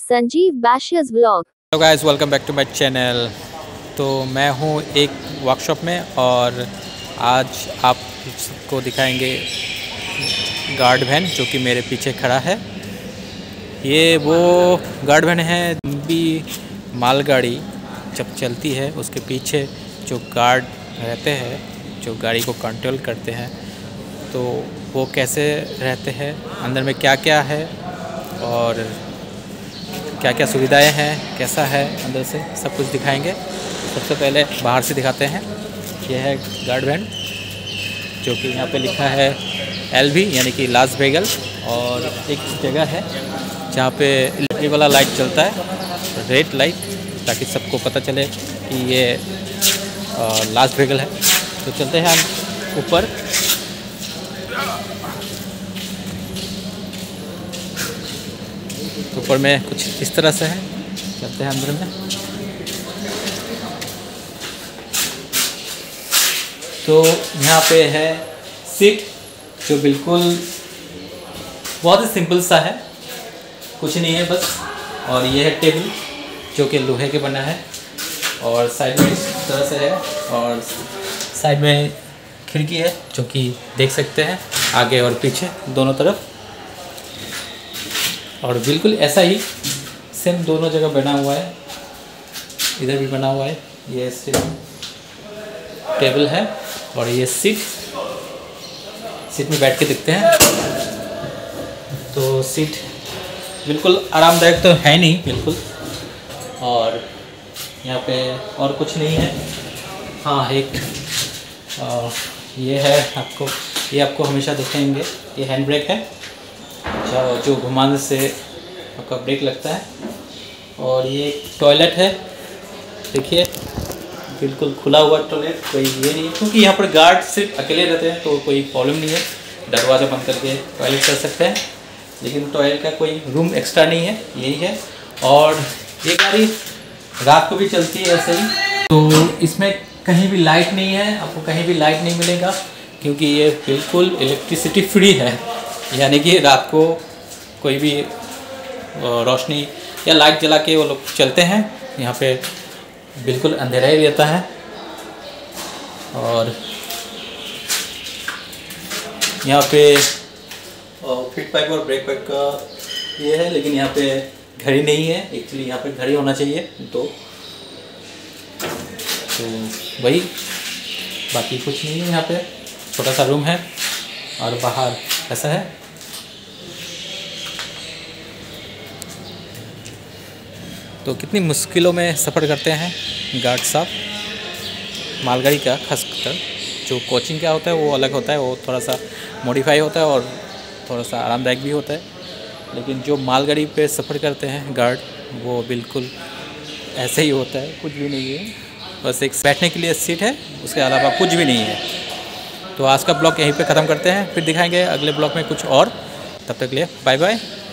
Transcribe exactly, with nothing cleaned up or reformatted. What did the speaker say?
संजीव बैशियस vlog. Hello guys, welcome back to my channel. तो मैं हूँ एक वर्कशॉप में और आज आपको दिखाएंगे गार्ड वैन जो कि मेरे पीछे खड़ा है। ये वो गार्ड वैन है भी मालगाड़ी जब चलती है उसके पीछे जो गार्ड रहते हैं जो गाड़ी को कंट्रोल करते हैं, तो वो कैसे रहते हैं, अंदर में क्या क्या है और क्या क्या सुविधाएं हैं, कैसा है अंदर से, सब कुछ दिखाएंगे। सबसे पहले बाहर से दिखाते हैं। यह है गार्ड वैन जो कि यहाँ पे लिखा है एल वी यानी कि लास वेगल, और एक जगह है जहाँ पे इलेक्ट्रिक वाला लाइट चलता है, रेड लाइट, ताकि सबको पता चले कि ये लास वेगल है। तो चलते हैं हम ऊपर। ऊपर में कुछ इस तरह से है, चलते हैं अंदर में। तो यहाँ पे है सीट जो बिल्कुल बहुत ही सिंपल सा है, कुछ नहीं है बस। और ये है टेबल जो कि लोहे के बना है, और साइड में इस तरह से है, और साइड में खिड़की है जो कि देख सकते हैं आगे और पीछे दोनों तरफ। और बिल्कुल ऐसा ही सेम दोनों जगह बना हुआ है, इधर भी बना हुआ है। ये टेबल है और ये सीट सीट में बैठ के देखते हैं। तो सीट बिल्कुल आरामदायक तो है नहीं बिल्कुल, और यहाँ पे और कुछ नहीं है। हाँ, एक आ, ये है, आपको ये आपको हमेशा दिखाएंगे, ये हैंड ब्रेक है जो जो घुमाने से आपका ब्रेक लगता है। और ये टॉयलेट है, देखिए बिल्कुल खुला हुआ टॉयलेट, कोई ये नहीं है क्योंकि यहाँ पर गार्ड सिर्फ अकेले रहते हैं तो कोई प्रॉब्लम नहीं है, दरवाज़ा बंद करके टॉयलेट कर सकते हैं। लेकिन टॉयलेट का कोई रूम एक्स्ट्रा नहीं है, यही है। और ये गाड़ी रात को भी चलती है ऐसे ही, तो इसमें कहीं भी लाइट नहीं है, आपको कहीं भी लाइट नहीं मिलेगा क्योंकि ये बिल्कुल इलेक्ट्रिसिटी फ्री है। यानी कि रात को कोई भी रोशनी या लाइट जला के वो लोग चलते हैं, यहाँ पे बिल्कुल अंधेरा ही रहता है। और यहाँ पे फीड पाइप और ब्रेक पाइप का ये है, लेकिन यहाँ पे घड़ी नहीं है। एक्चुअली यहाँ पे घड़ी होना चाहिए। तो तो वही, बाकी कुछ नहीं है। यहाँ पे छोटा सा रूम है और बाहर ऐसा है। तो कितनी मुश्किलों में सफ़र करते हैं गार्ड साहब मालगाड़ी का। खासकर जो कोचिंग का होता है वो अलग होता है, वो थोड़ा सा मॉडिफाई होता है और थोड़ा सा आरामदायक भी होता है। लेकिन जो मालगाड़ी पे सफ़र करते हैं गार्ड, वो बिल्कुल ऐसे ही होता है, कुछ भी नहीं है, बस एक बैठने के लिए सीट है, उसके अलावा कुछ भी नहीं है। तो आज का ब्लॉग यहीं पे ख़त्म करते हैं, फिर दिखाएंगे अगले ब्लॉग में कुछ और। तब तक के लिए बाय बाय।